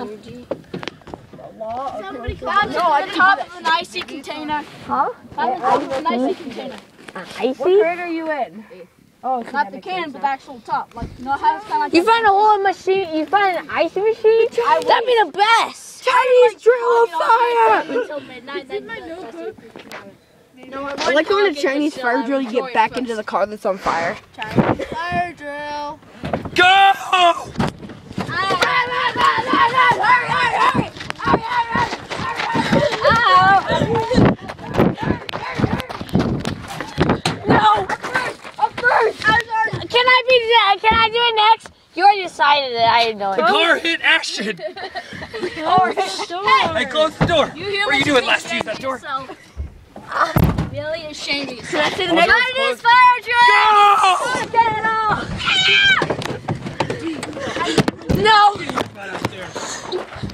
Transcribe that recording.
On top of an icy container. Huh? On top of an icy container. Icy? What grade are you in? Oh, Not the can, but the actual top. Like, you know how it's kind of like You find a little machine, you find an icy machine? That'd be the best! Chinese drill of fire! until midnight. Then I like when a Chinese fire drill, you get back into the car that's on fire. Chinese fire drill. Go! No! Can I do it next? You already decided it, I didn't know The it. car hit Ashton. Hey, close the door. What are you doing, last use that door? Really ashamed of Should I yourself. say the next? Chinese fire drill. Go! No! Right out there.